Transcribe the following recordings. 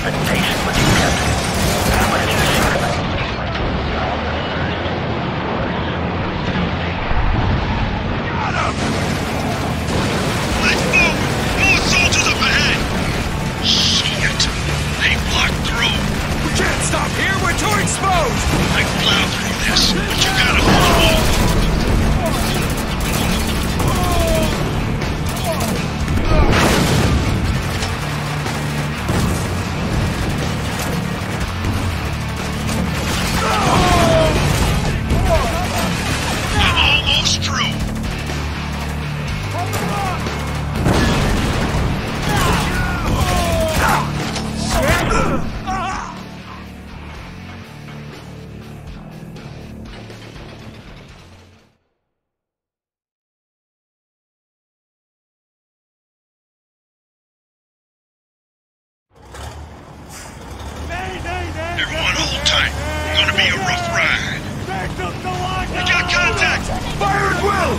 been patient with you, Captain. But it's the secret. Got him! Let's move! More soldiers up ahead! Shit! They blocked through! We can't stop here! We're too exposed! I plow through this, but you gotta hold them off! Everyone hold tight. Gonna be a rough ride. We got contact! Fire at will!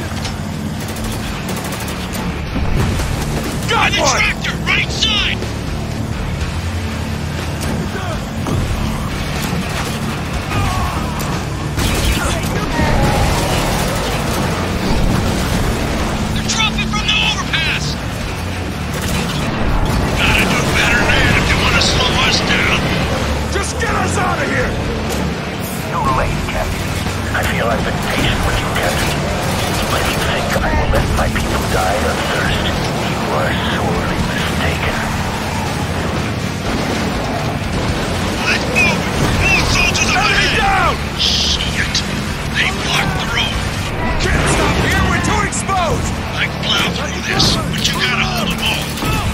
Got the one! tractor, right side! They're dropping from the overpass! Gotta do better than that if you want to slow us down. Just get us out of here! Too late, Captain. I feel I've been patient with you, Captain. But if you think I will let my people die of thirst, you are sorely mistaken. Let's move! More soldiers up Enemy ahead! down! Shit! They blocked through. Can't stop here! We're too exposed! I plow through this, but you gotta hold them off.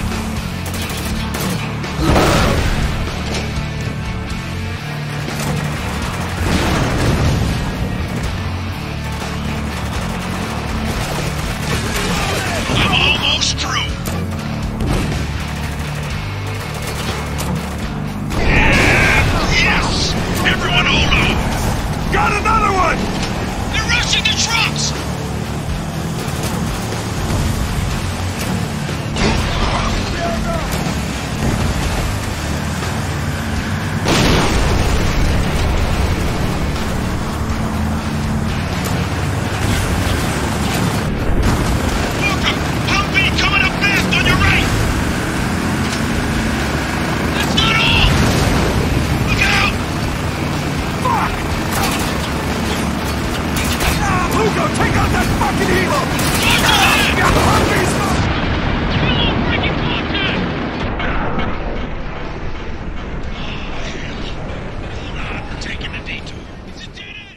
I'm almost through. Yes! Everyone hold on! Got another one! They're rushing the trucks! Walker! Humvee coming up fast on your right! That's not all! Look out! Fuck! Hugo, take out that fucking evil! Watch your head! Got the Humvees! Hello, breaking contact! Hold on, we're taking a detour. It's a dead end!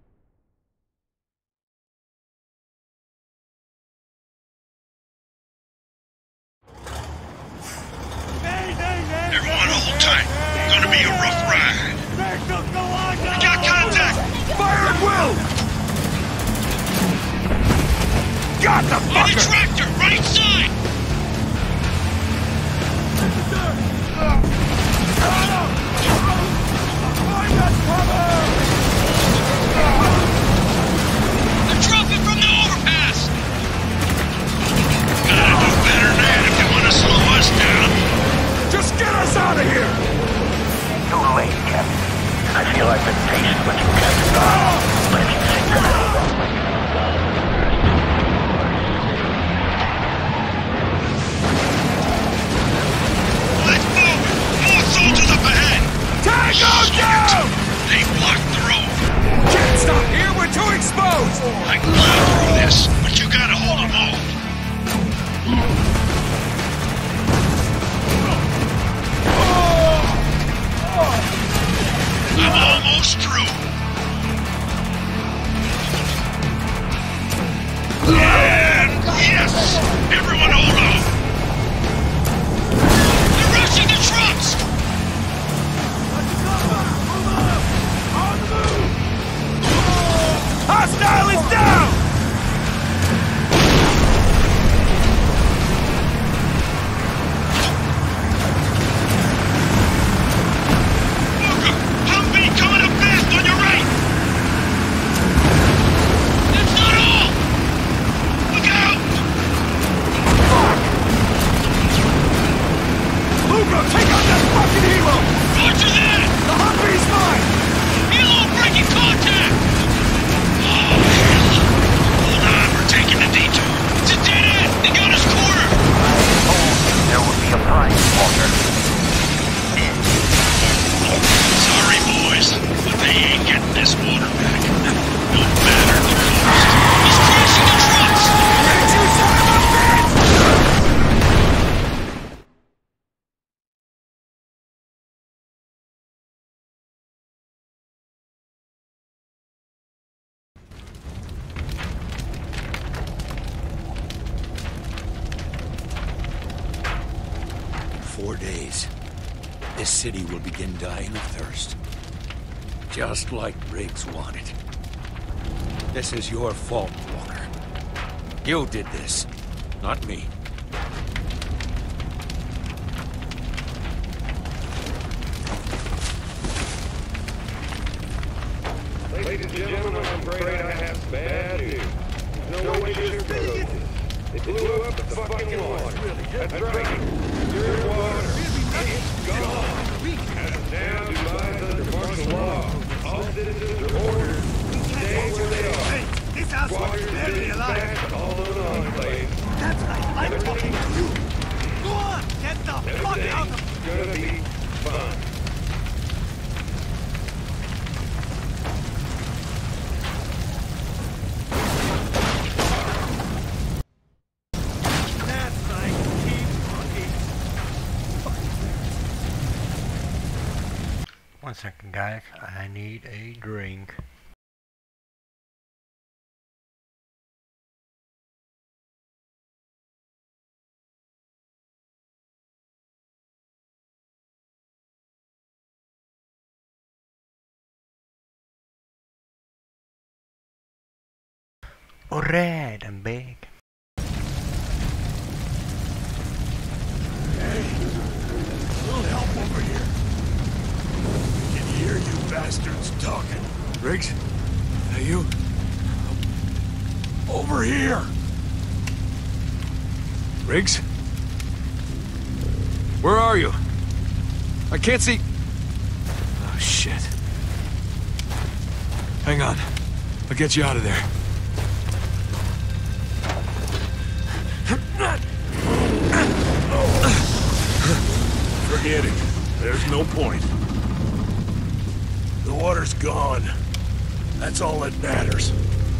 Everyone hold tight. Gonna be a rough ride. We got contact! Fire at will! Got the On the fucker! tractor, right side! They're dropping from the overpass! Gotta do better than that if you want to slow us down. Just get us out of here! Too late, Captain. I feel I've been patient with you, Captain. But if you think I will let my people die of thirst, you are sorely mistaken. 4 days, this city will begin dying of thirst. Just like Riggs wanted. This is your fault, Walker. You did this, not me. Ladies and gentlemen, I'm afraid I have bad news. No way to sugarcoat this. It blew up the fucking water. That's right. Your water. It's gone. As now Dubai's under martial law. All citizens are ordered to stay where they are. Hey, this house was Water's barely been alive. dispatched all over the enclave. That's right. I'm talking to you. Go on, get the fuck out of Everything's gonna be fine. That's right. Keep talking. One second, guys. I need a drink. Alright, I'm back. Little help over here. I can hear you bastards talking. Riggs? Are you? Over here! Riggs? Where are you? I can't see... Oh, shit. Hang on. I'll get you out of there. Forget it. There's no point. The water's gone. That's all that matters.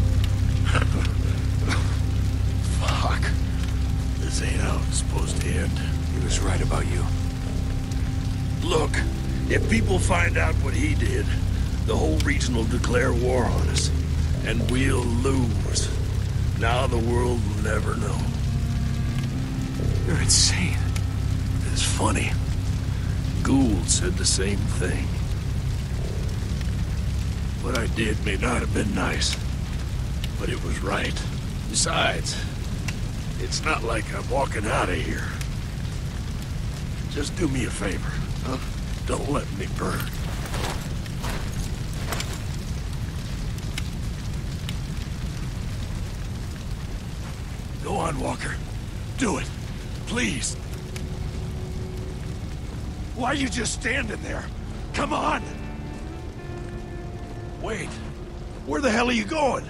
Fuck. This ain't how it's supposed to end. He was right about you. Look, if people find out what he did, the whole region will declare war on us. And we'll lose. Now the world will never know. You're insane. It's funny. Gould said the same thing. What I did may not have been nice, but it was right. Besides, it's not like I'm walking out of here. Just do me a favor, huh? Don't let me burn. Go on, Walker. Do it. Please. Why are you just standing there? Come on! Wait. Where the hell are you going?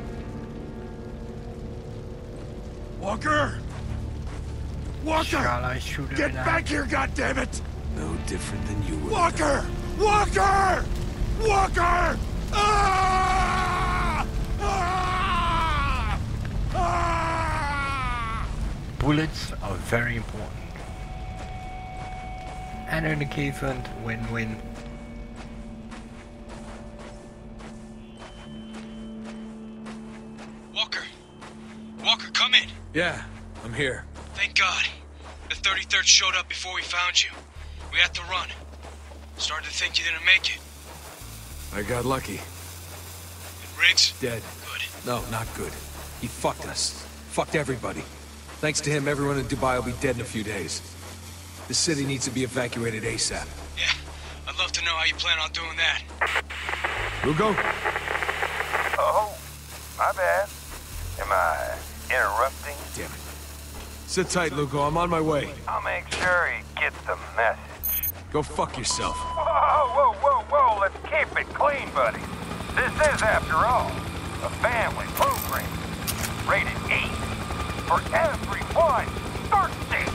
Walker! Walker! Shall I shoot him Get in the back eye? here, goddammit! No different than you would. Walker! Walker! Walker! Ah! Ah! Ah! Bullets are very important. And in the case of win-win. Walker! Walker, come in! Yeah, I'm here. Thank God. The 33rd showed up before we found you. We had to run. Started to think you didn't make it. I got lucky. And Riggs? Dead. Good. No, not good. He fucked us. Fucked everybody. Thanks to him, everyone in Dubai will be dead in a few days. The city needs to be evacuated ASAP. Yeah, I'd love to know how you plan on doing that. Lugo? Oh, my bad. Am I interrupting? Damn it. Sit tight, Lugo. I'm on my way. I'll make sure he gets the message. Go fuck yourself. Whoa, whoa, whoa, whoa, let's keep it clean, buddy. This is, after all, a family program. Rated E for everyone thirsty.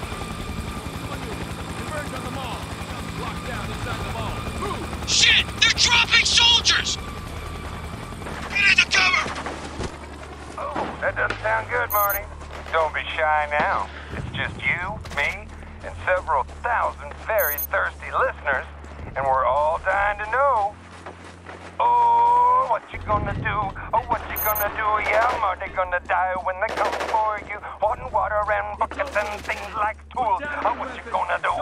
Shit! They're dropping soldiers! Get into cover! Oh, that doesn't sound good, Marty. Don't be shy now. It's just you, me, and several thousand very thirsty listeners, and we're all dying to know. Oh, what you gonna do? Oh, what you gonna do? Yeah, Marty gonna die when they come for you. Hot and water and buckets and things like tools. Oh, what you gonna do?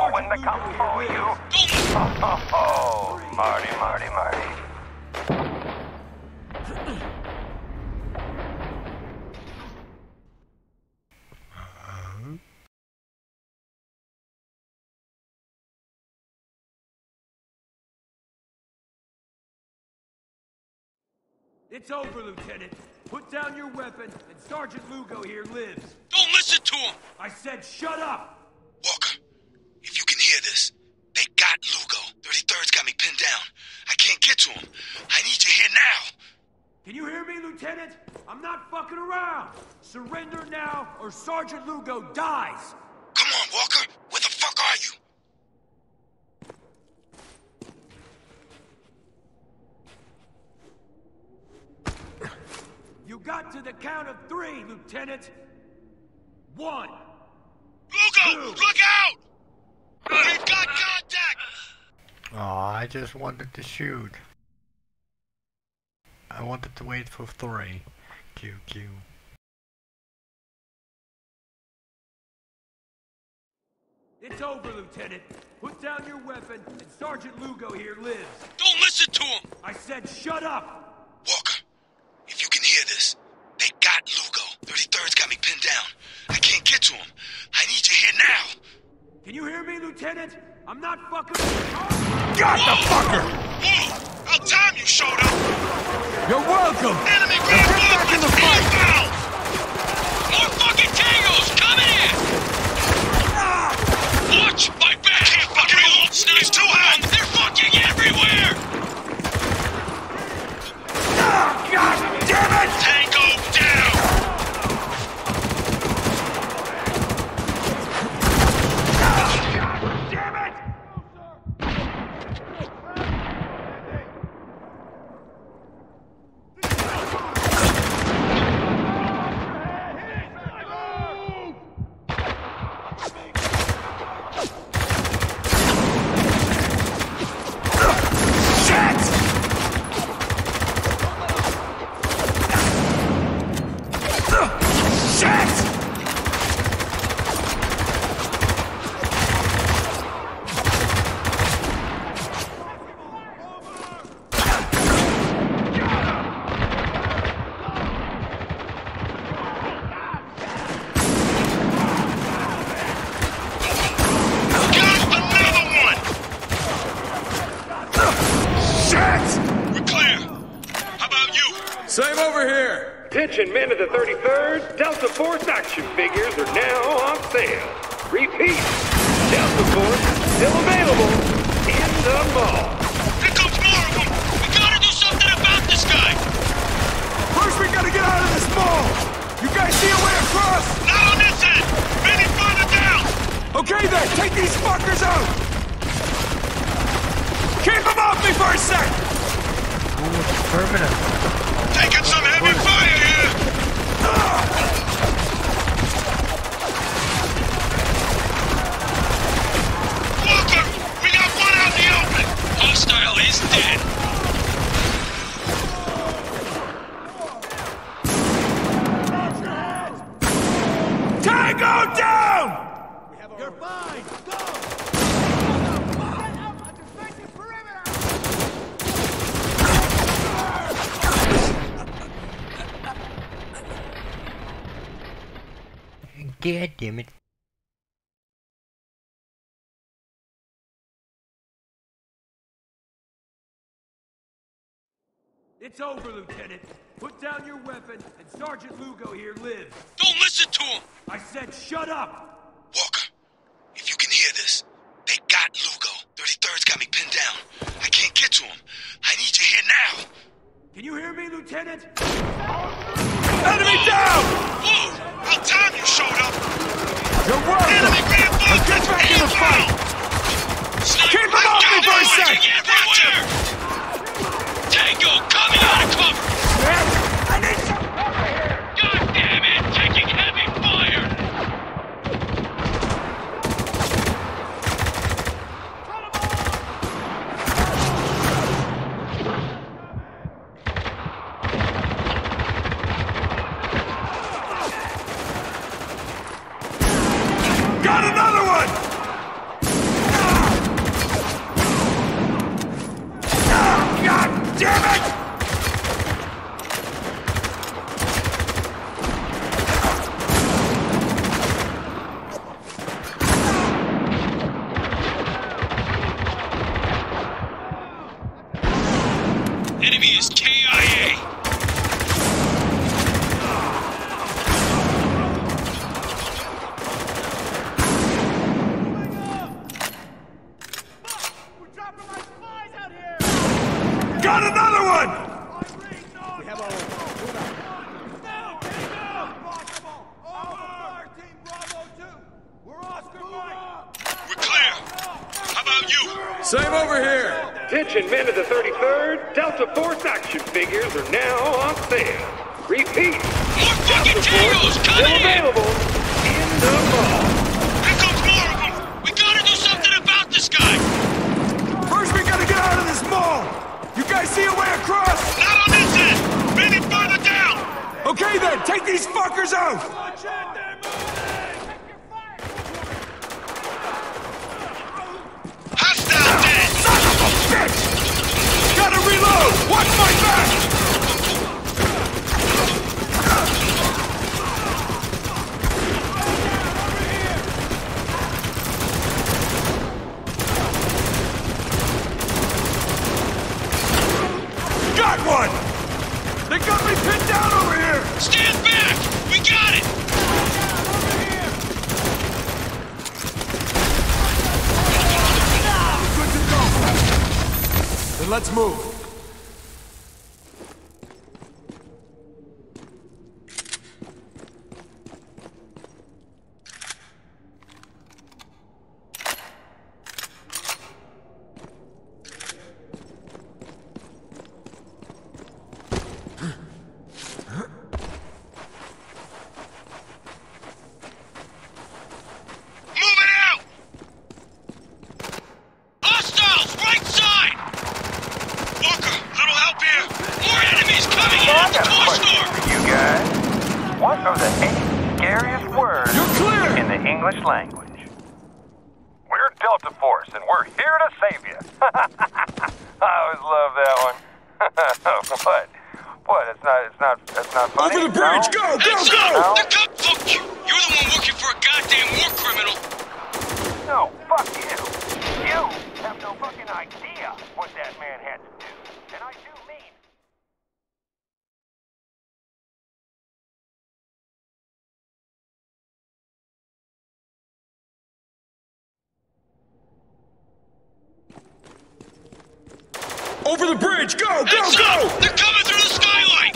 It's over, Lieutenant. Put down your weapon, and Sergeant Lugo here lives. Don't listen to him! I said shut up! Walker, if you can hear this, they got Lugo. 33rd's got me pinned down. I can't get to him. I need you here now. Can you hear me, Lieutenant? I'm not fucking around. Surrender now, or Sergeant Lugo dies. Come on, Walker. Where the fuck are you? You got to the count of 3, Lieutenant. 1. Lugo! Look out! We've got contact! Oh, I just wanted to shoot. I wanted to wait for 3. QQ. It's over, Lieutenant. Put down your weapon, and Sergeant Lugo here lives. Don't listen to him! I said shut up! Walker, if you can hear this, they got Lugo. 33rd's got me pinned down. I can't get to him. I need you here now. Can you hear me, Lieutenant? I'm not fucking... Got the fucker! Whoa! About time you showed up! You're welcome! Enemy Now Grand get back in the fight! More fucking tangos! Coming in! Watch my back! Can't fucking hold! Snipes too high! They're fucking everywhere! Ah, God damn it! Tango down! Damn it! Same over here. Attention, men of the 33rd. Delta Force action figures are now on sale. Repeat, Delta Force still available in the mall. Here comes more of them! We gotta do something about this guy! First we gotta get out of this mall! You guys see a way across? Not on this end! Maybe further down! Okay then, take these fuckers out! Keep them off me for a sec! Ooh, it's permanent. Taking some heavy fire here! Walker! We got one out in the open! Hostile is dead! Tango down! You're fine! Go! God damn it. It's over, Lieutenant. Put down your weapon, and Sergeant Lugo here lives. Don't listen to him! I said shut up! Walker, if you can hear this, they got Lugo. 33rd's got me pinned down. I can't get to him. I need you here now. Can you hear me, Lieutenant? Enemy down! Whoa! About time you showed up! You're welcome! Enemy Now reinforcements get back in the fight! Keep them off me for a sec! Everywhere! Tango coming out of cover! I need some cover here! God damn it! Taking heavy fire! on you! Same over here. Attention men of the 33rd, Delta Force action figures are now on sale. Repeat, More fucking Delta tangos Force coming still in! available in the mall. Here comes more of them! We gotta do something about this guy! First, we gotta get out of this mall. You guys see a way across? Not on this end! Maybe further down! Okay then, take these fuckers out. Hostile dead! Son of a bitch! Gotta reload. Watch my back. Got one! They got me pinned down over here! Stand back! We got it! Good to go! Then let's move. Moving out! Hostiles! Right side! Walker, little help here! More enemies coming in I at the got a toy question store! for you guys. What are the 8 scariest words You're clear! in the English language? We're Delta Force, and we're here to save you. I always love that one. What? What? That's not funny? Over the bridge! No? Go! Go! Heads Go! up! The cop! Fuck you! You're the one working for a goddamn war criminal! No, fuck you. You have no fucking idea what that man had to do. And I do mean... Over the bridge! Go! Go! Heads Go! up! They're coming through the skylight!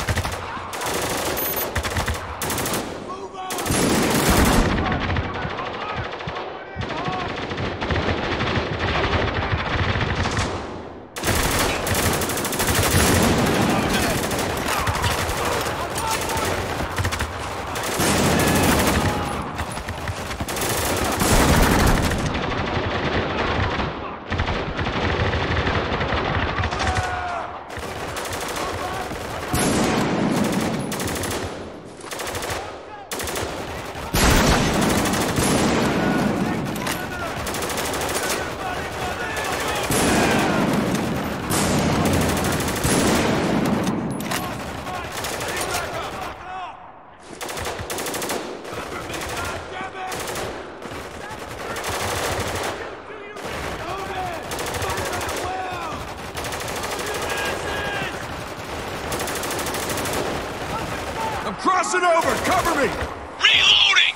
I'm crossing over! Cover me! Reloading!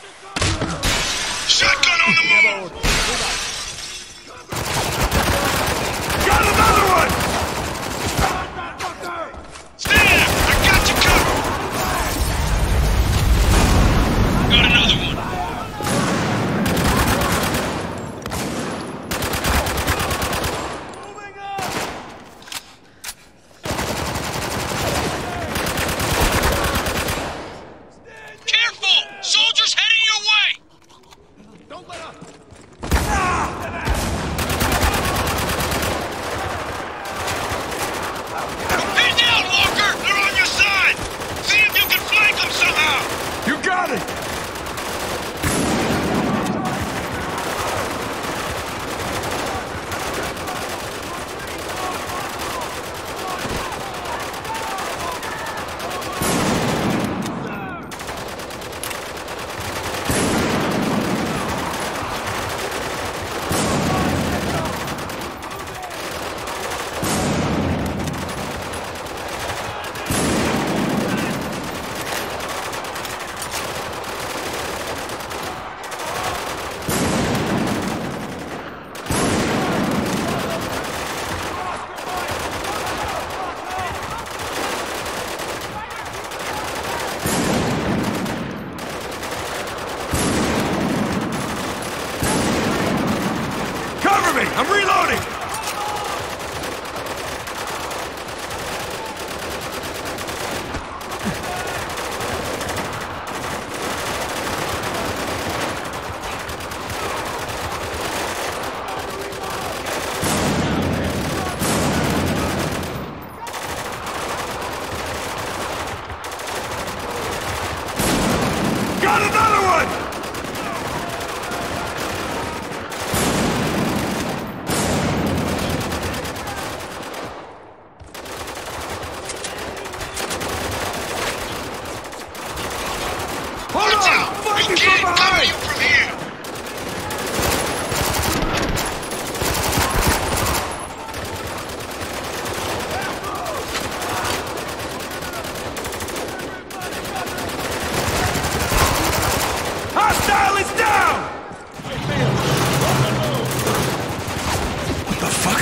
Shotgun on the move! Got another one! Stay there! I got you covered! Got another one! I'm reloading! Got another one! Hold Watch on! out! Fight We me from can't cover behind! you from here! Hostile is down! What the fuck?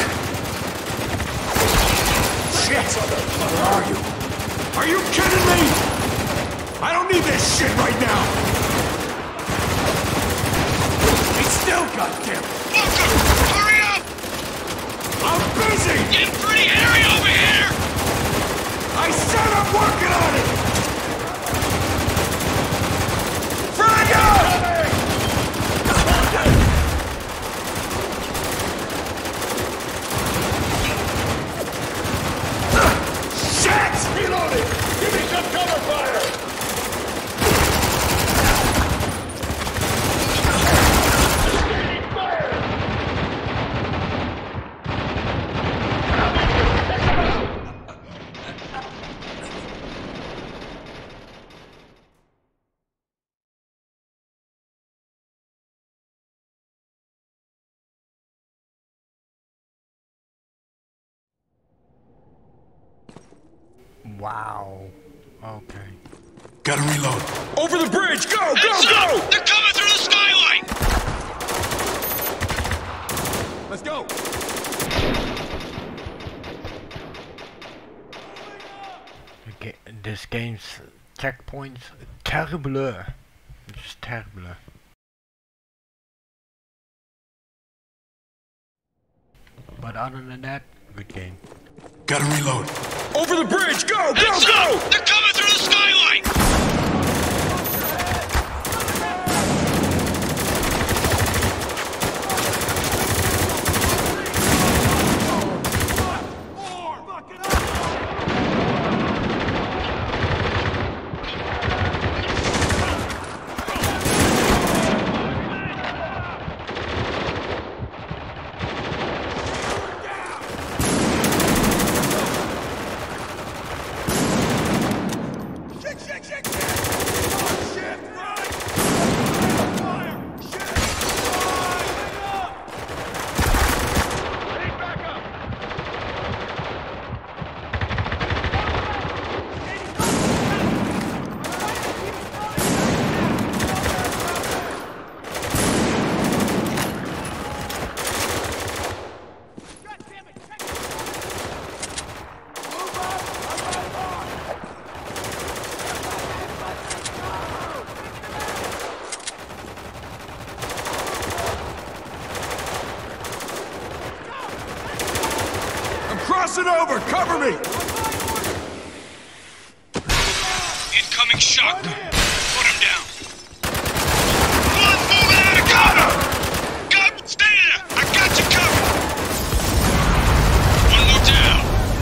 Shit! Where are you? Are you kidding me? I don't need this shit right now! Be still, goddammit! Walker! Hurry up! I'm busy! Getting pretty hairy over here! I said I'm working on it! Frag out! Shit! Reloading! Give me some cover fire! Wow. Okay. Gotta reload. Over the bridge! Go! Go! Heads Go! up! They're coming through the skylight! Let's go! This game's checkpoints terrible. Just terrible. But other than that, good game. Gotta reload. Over the bridge! Go! Go! Heads Go! up! They're coming through the skylight! Crossing over! Cover me! Incoming shotgun. Put him down. One's moving out of cover! God, stay there! I got you covered! One more down.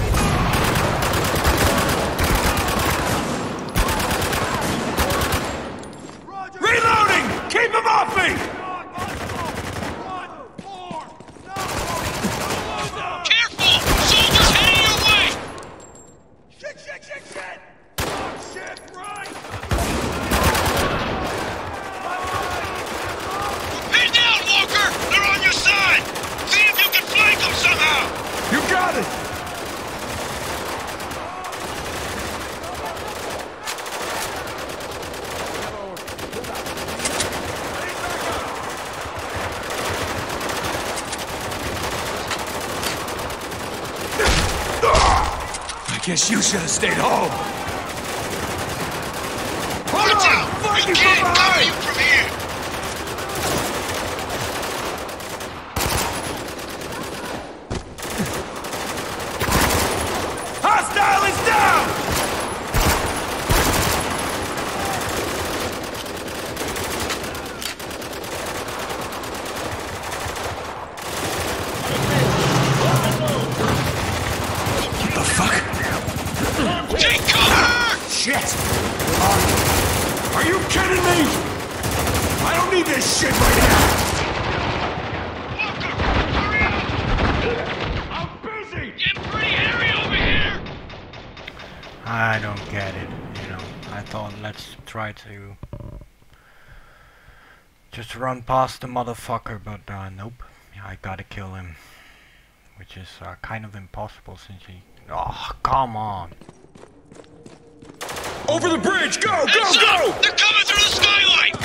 Reloading! Keep him off me! Careful! Soldiers heading your way! Shit! Oh, shit, right! Pin down, Walker! They're on your side! See if you can flank them somehow! You got it! I guess you should have stayed home. Hold Watch on! out! Fight We me can't from cover behind! you from here! this shit right now! Walker, hurry up! I'm busy! Getting pretty hairy over here! I don't get it, you know. I thought let's try to just run past the motherfucker, but nope. I gotta kill him. Which is kind of impossible since he... Oh, come on! Over the bridge! Go! Go! Heads Go! up! They're coming through the skylight!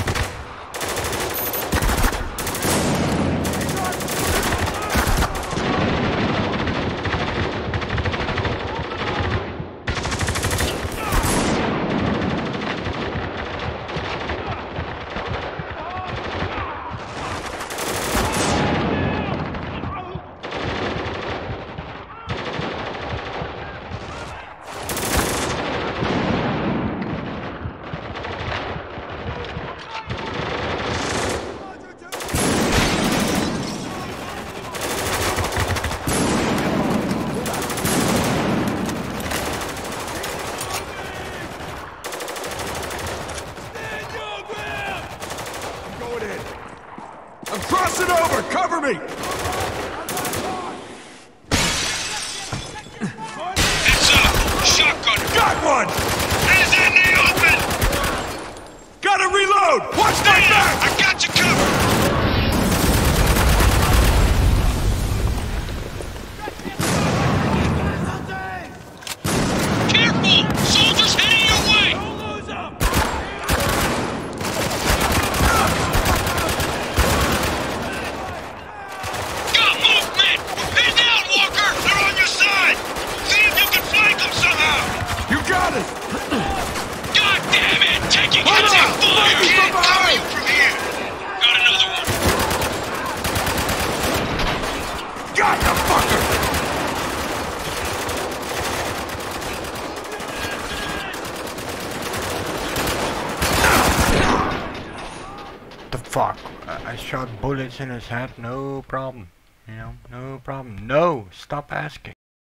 I'm crossing over! Cover me! Heads up! Shotgun! Got one! Hands in the open! Gotta reload! Watch my back! I got you covered! Careful! Soldiers heading your way! Got movement! Pin down, Walker! They're on your side! See if you can flank them somehow! You got it! God damn it! Taking Hold hits on! in full! Let You me can't cover survive! you from here! Got another one! Got the fucker! The fuck? I shot bullets in his head, no problem. You know, no problem. No! Stop asking.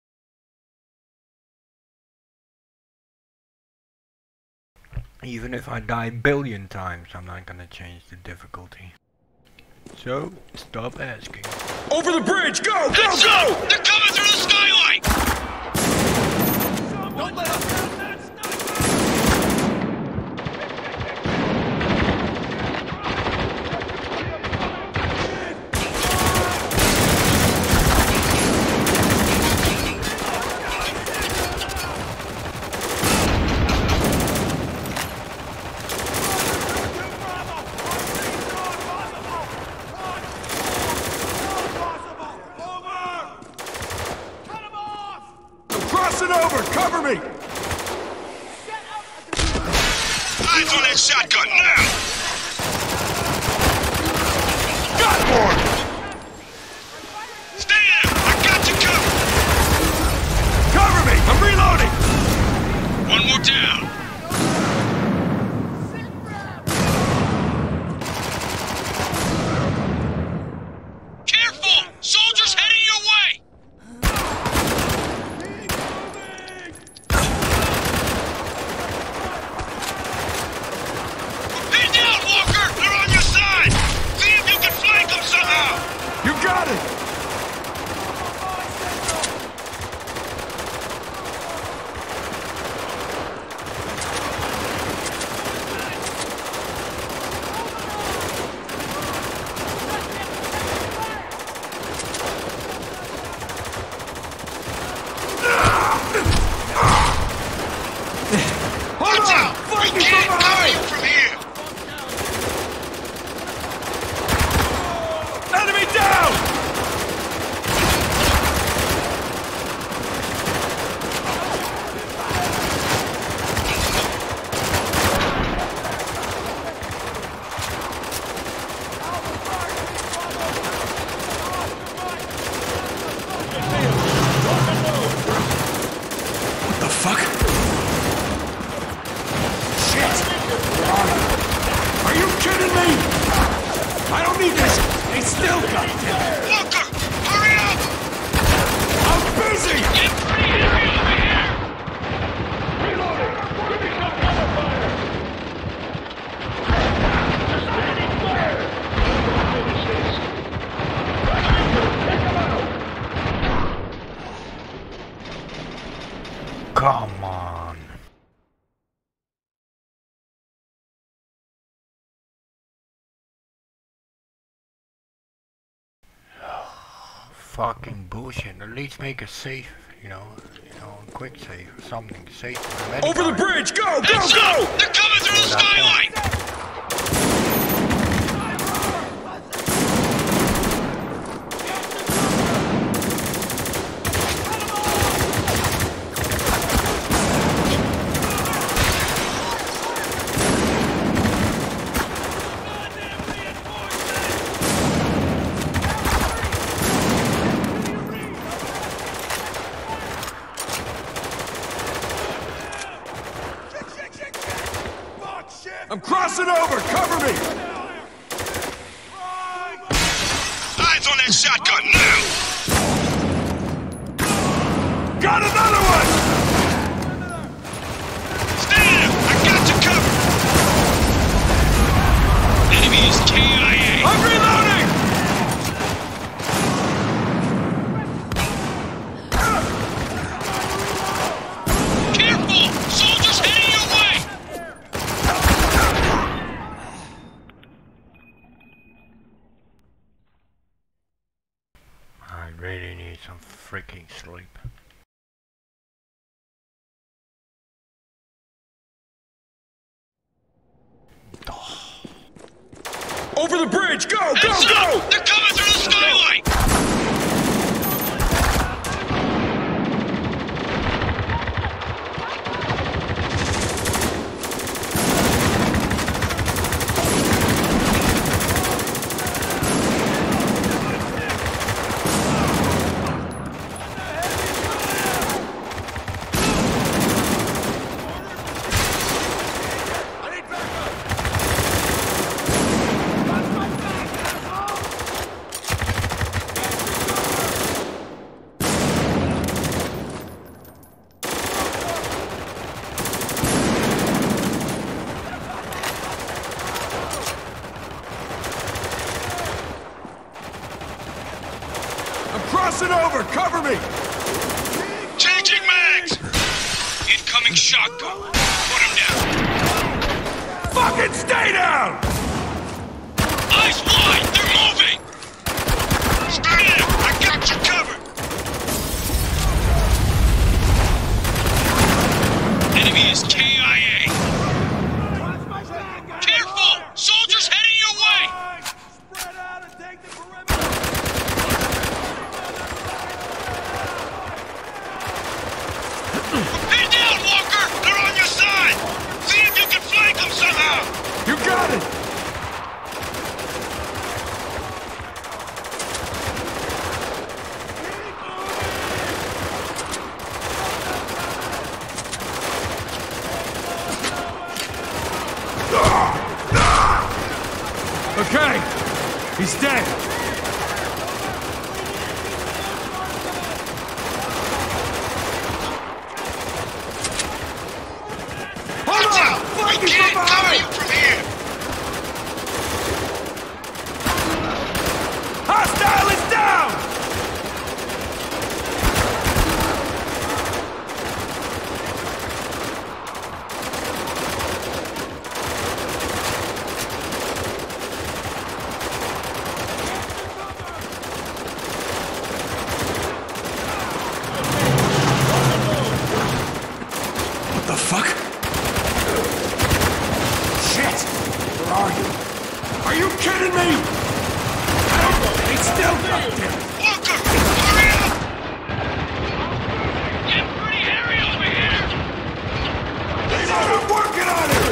Even if I die a billion times, I'm not gonna change the difficulty. So, stop asking. Over the bridge! Go! Go! Heads Go! up! They're coming through the skylight! Don't let us down that Crossing over! Cover me! Eyes on that shotgun now! Got more! Stay there! I got you covered! Cover me! I'm reloading! One more down! Careful! Soldiers heading your way! Pin down, Walker! They're on your side! See if you can flank them somehow! You got it! Hold Watch on! out! Fight We me can't from cover you behind! from here! Enemy down! What the fuck? Shit! Are you kidding me? I don't need this! They still got it! Walker! Hurry up! I'm busy! Get pretty hairy over here! fucking bullshit. At least make a safe, you know, a quick save or something safe. Over the bridge! Go! Go! Heads Go! up! They're coming through the skylight! I'm crossing over! Cover me! Eyes on that shotgun now! Got another one! Stay there! I got you covered! Enemy is KIA! I'm reloading! Careful! Soldiers heading your way! I really need some freaking sleep. Over the bridge! Go! Go! Heads Go! up! They're coming through the skylight! Crossing over! Cover me! Changing mags! Incoming shotgun. Put him down. Fucking stay down! Eyes wide! They're moving! Stay there! I got you covered! Enemy is KIA! Careful! Soldiers heading your way! Spread out and take the perimeter! Pin down, Walker! They're on your side! See if you can flank them somehow! You got it! Okay, he's dead. Watch out! We can't cover you from here! Hostile is down! What the fuck? Shit! Where are you? Are you kidding me? They still got him! Walker! Hurry up! Getting pretty hairy over here! I'm working on it!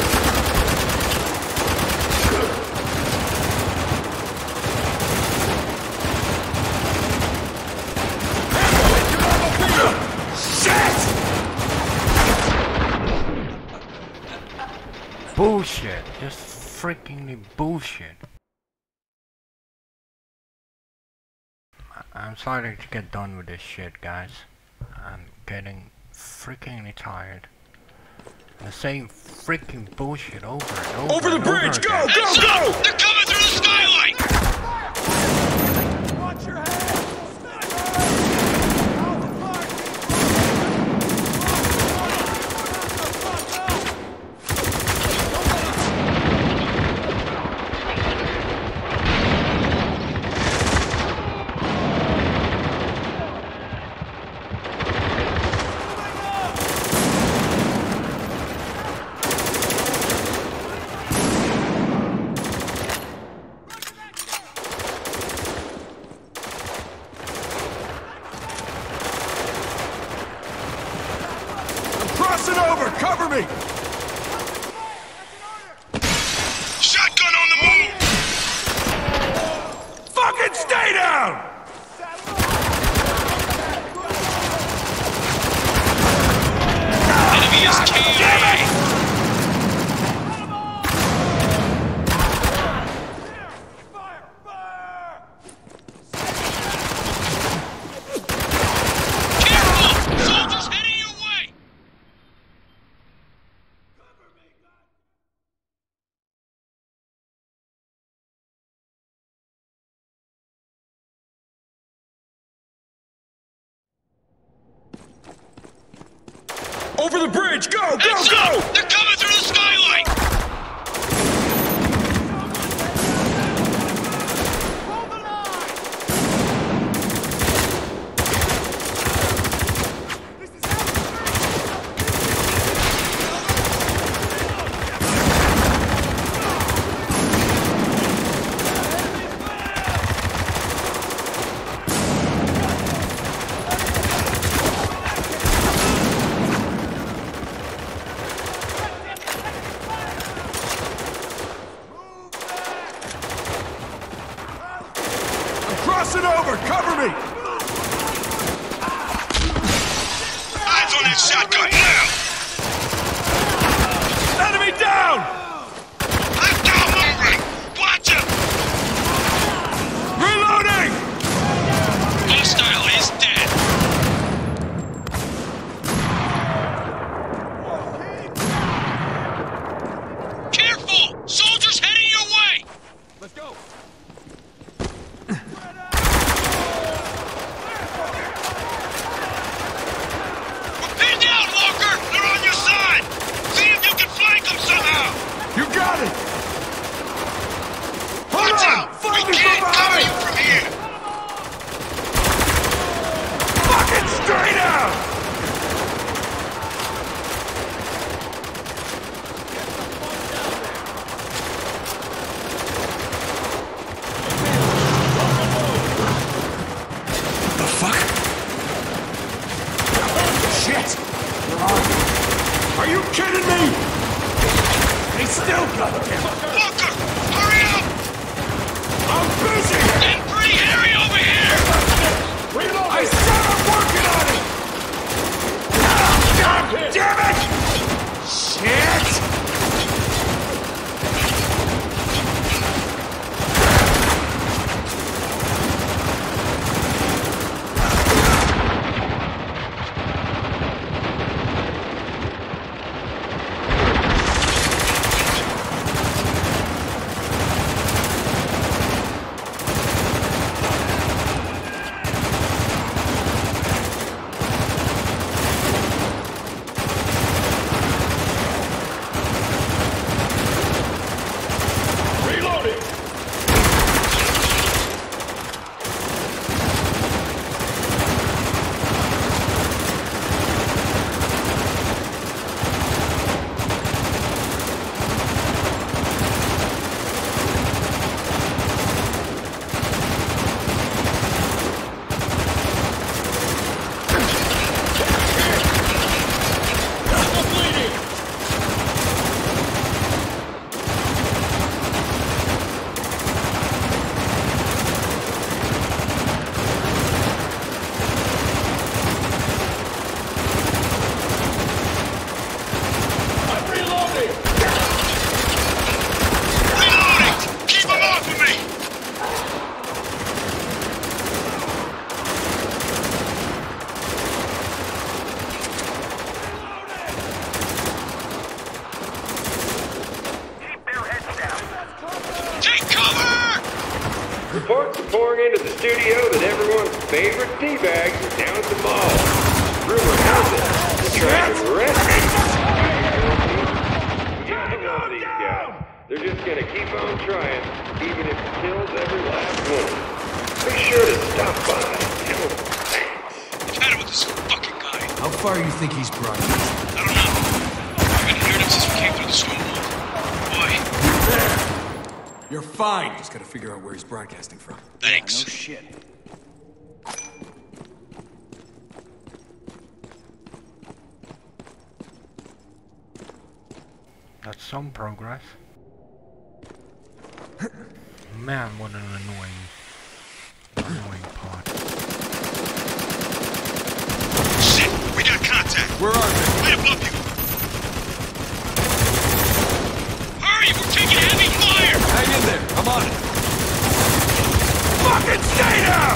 Shit! Bullshit. Just freakingly bullshit. I'm starting to get done with this shit, guys. I'm getting freakingly tired. The same freaking bullshit over and over. Over the and bridge! over Go! again. Go! Heads Go! up! They're coming through the skylight! Watch your head! Cover me! Shotgun on the move! Fucking stay down! Enemy is KIA! Careful! Soldiers heading your way! Over the bridge! Go! Go! Heads Go! up! They're coming through the skylight! Cross it over! Cover me! Eyes on that shotgun now! Enemy down! Left arm moving! Watch him! Reloading! Hostile is dead! Careful! Soldiers heading your way! Let's go! We're pinned down, Walker! They're on your side! See if you can flank them somehow! You got it! Hold Watch on! out! We Find me can't from cover behind! you from here! Fucking straight out! The fuck? Shit! Where are you? Are you kidding me? They still got him! Walker! Hurry up! I'm busy! Getting pretty hairy over here! I said I'm working on it! God damn it! Shit! Reports are pouring into the studio that everyone's favorite D-bags are down at the mall. Rumor has it they're trying to arrest me. You know these guys. They're just gonna keep on trying, even if it kills every last one. Be sure to stop by and tell them thanks. I've had it with this fucking guy. How far you think he's broadcast? I don't know. I've been hearing him since we came through the stone wall. Boy, You're fine. Just gotta figure out where he's broadcasting from. thanks. No shit. That's some progress. Man, what an annoying part. Shit! We got contact! Where are they? Right above you! Hurry! We're taking heavy fire! Hang in there. I'm on it. Fucking stay down!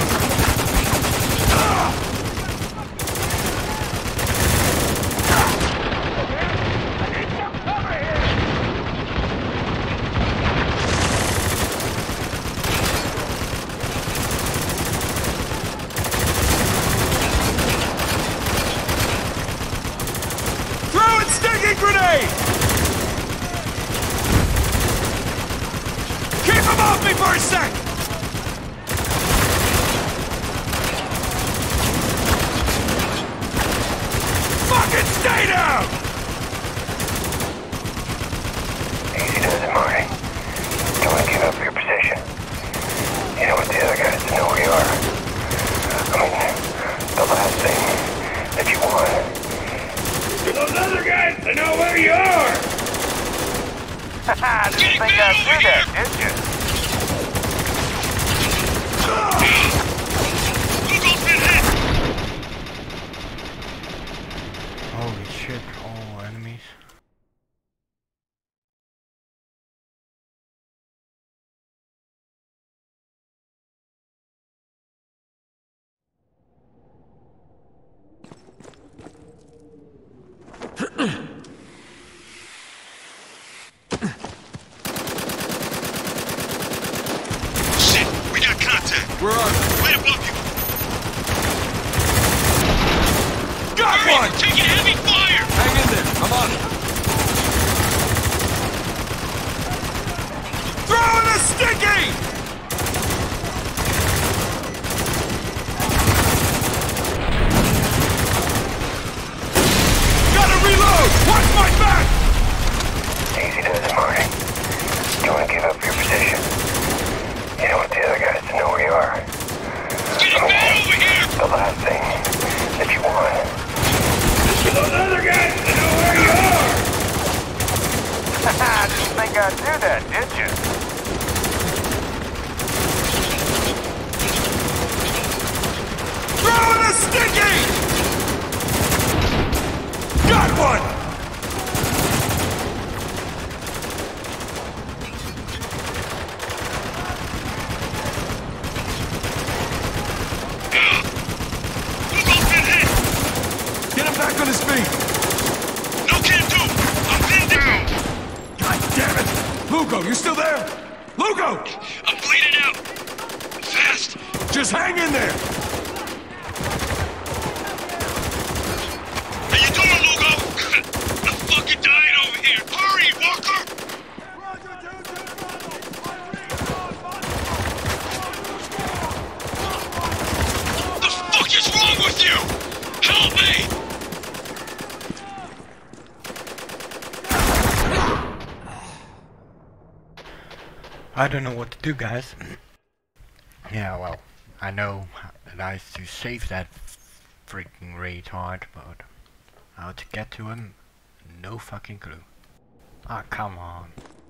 Throwing stinging grenade! Keep him off me for a sec! Fucking stay down! Easy does it, Marty. Don't give up your position. You don't want the other guys to know where you are. I mean, the last thing that you want. Those other guys to know where you are! Haha, didn't think I'd do that, did you? Lugo's been hit! Holy shit, all enemies. Shit! We got contact! Where are they? Right above you! Got Hurry! one! We're taking heavy fire! Hang in there. I'm on it. Throwing a sticky! Gotta reload! Watch my back! Easy does it, Marty. You want to give up your position. You don't want the other guys to know where you are. It's getting bad over here! The last thing that you want. Those other guys to know where you are! Haha, didn't think I'd do that, did you? Throwing a sticky! Got one! Lugo's been hit! Get him back on his feet! No can do! I'm pinned down! God damn it! Lugo, you still there? Lugo! I'm bleeding out! Fast! Just hang in there! How you doing, Lugo? I'm fucking dying over here! Hurry, Walker! What the fuck is wrong with you? Help me! I don't know what to do, guys. Yeah, well, I know that I have to save that freaking retard, but how to get to him, no fucking clue. Ah, come on.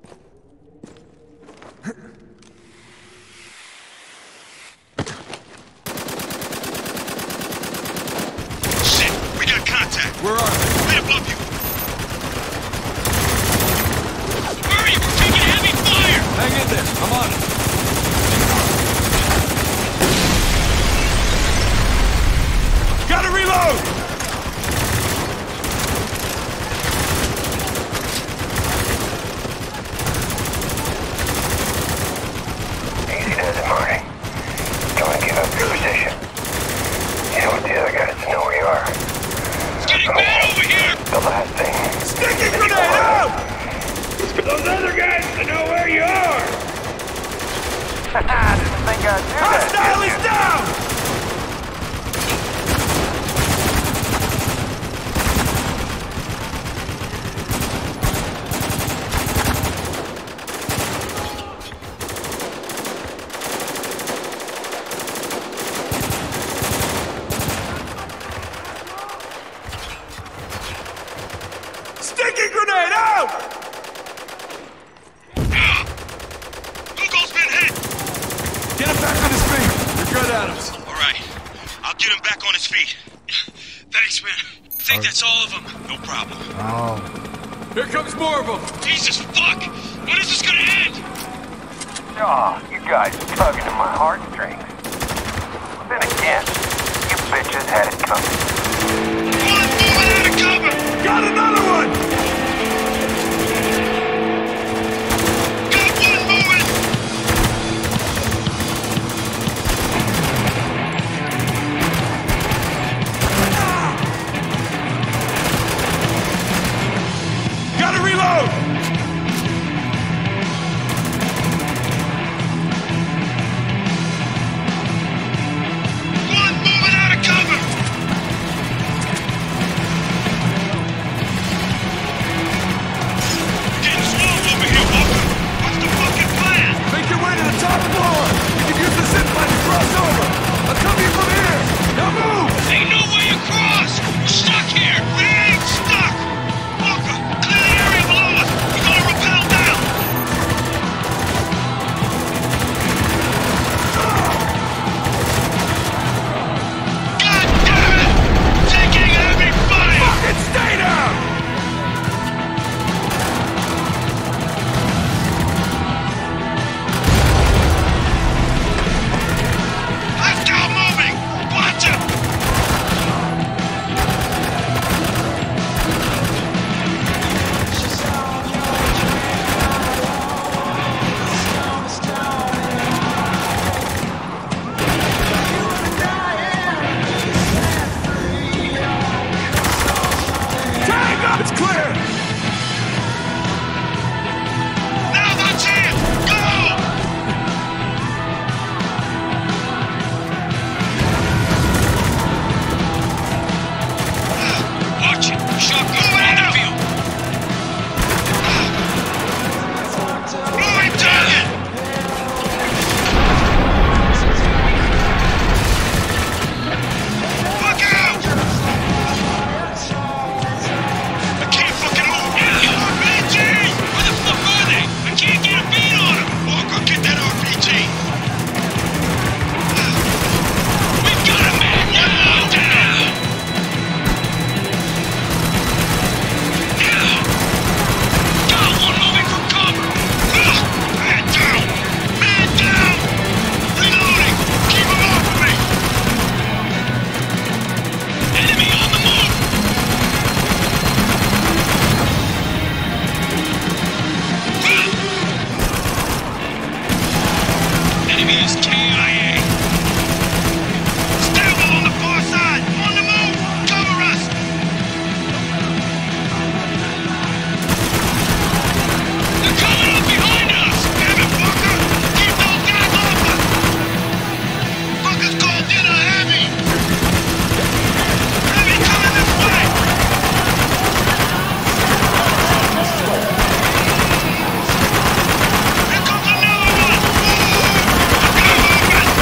Shit! We got contact! Where are they? Right above you! Hurry! We're taking heavy fire! Hang in there. I'm on it. Gotta reload! Easy does it, Marty. Don't want to give up your position. You don't want the other guys to know where you are. It's getting bad over here! The last thing. Sticky grenade out! Those other guys to know where you are! Haha, didn't think I'd do that, Hostile did is you? down! Sticky grenade out! Adams. All right. I'll get him back on his feet. Thanks, man. I think that's all of them. No problem. Oh, Here comes more of them. Jesus, fuck! When is this gonna end? Aw, you guys are tugging at my heartstrings. But then again, you bitches had it coming. One moving out of cover! Got another one! Got one moving! Gotta reload! One moving out of cover! Getting small over here, Walker. What's the fucking plan? Make your way to the top floor! You can use the zip line to cross over! I'll come here from here! Now move! Ain't no way across! We're stuck here! We ain't stuck! Walker, clear the area below us! We're gonna rappel down! God damn it! Taking heavy fire! Fucking stay down! Let's go moving! Watch it! Tag up! It's clear! Now that's it! Go! Watch it! Shotgun on the field! Moving target! Look out! I can't fucking move! RPG! Where the fuck are they? I can't get a beat on them! Walker, get that RPG! We've got a man! Now down! Got one moving for cover! Man down! Man down! Reloading! Keep him off of me! Enemy on the move! Enemy is KIA! Stairwell on the far side! On the move! Cover us! They're coming up behind us! Damn it, fucker! Keep those guys off us! Fuckers called in a heavy! Heavy coming this way! Here comes another one! Whoa! I've got movement!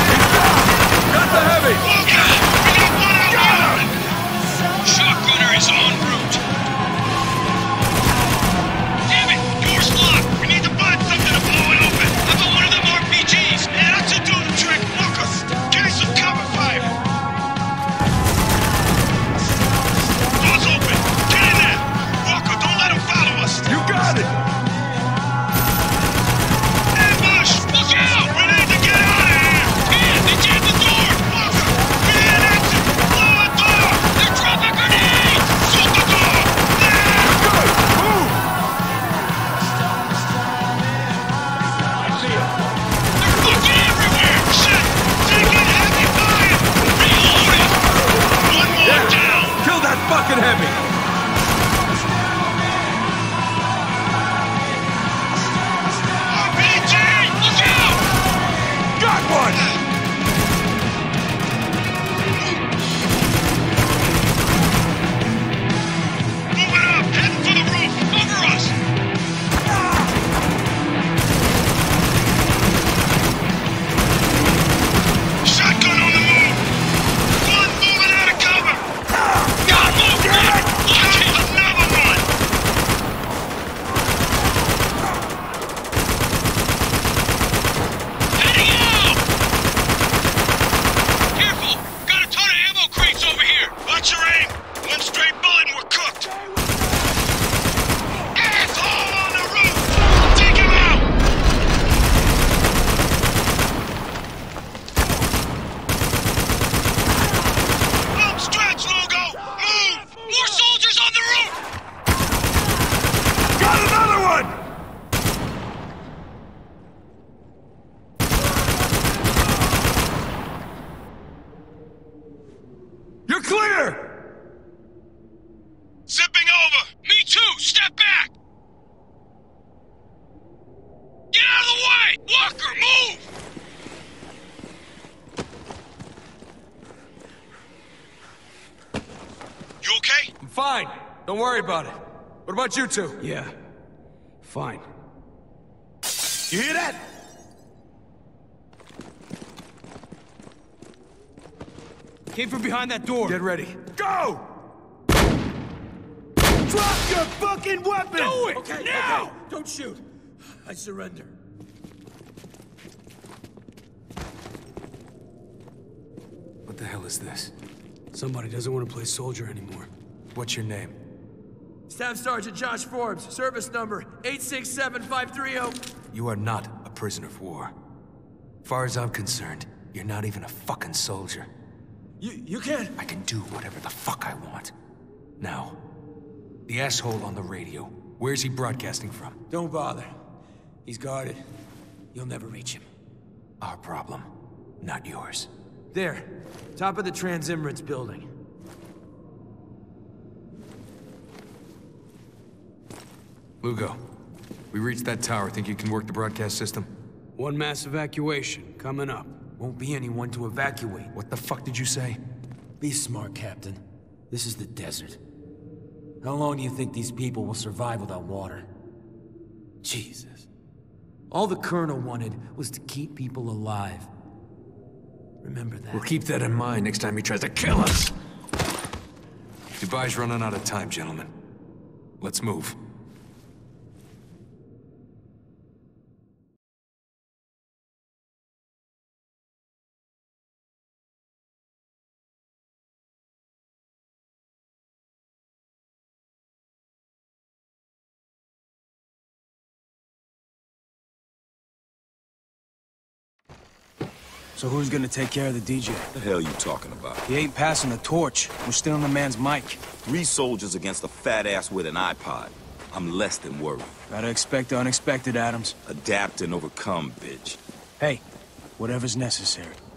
fine. Don't worry about it. What about you two? Yeah. Fine. You hear that? Came from behind that door. Get ready. Go! Drop your fucking weapon! Do it! Okay, now! okay. Don't shoot. I surrender. What the hell is this? Somebody doesn't want to play soldier anymore. What's your name? Staff Sergeant Josh Forbes, service number 867530. You are not a prisoner of war. Far as I'm concerned, you're not even a fucking soldier. You can't... I can do whatever the fuck I want. Now, the asshole on the radio, where's he broadcasting from? Don't bother. He's guarded. You'll never reach him. Our problem, not yours. There. Top of the Transimmerance building. Lugo, we reached that tower. Think you can work the broadcast system? One mass evacuation coming up. Won't be anyone to evacuate. What the fuck did you say? Be smart, Captain. This is the desert. How long do you think these people will survive without water? Jesus. All the Colonel wanted was to keep people alive. Remember that. We'll keep that in mind next time he tries to kill us! Dubai's running out of time, gentlemen. Let's move. So who's gonna take care of the DJ? The hell you talking about? He ain't passing the torch. We're stealing the man's mic. 3 soldiers against a fat ass with an iPod. I'm less than worried. Gotta expect the unexpected, Adams. Adapt and overcome, bitch. Hey, whatever's necessary.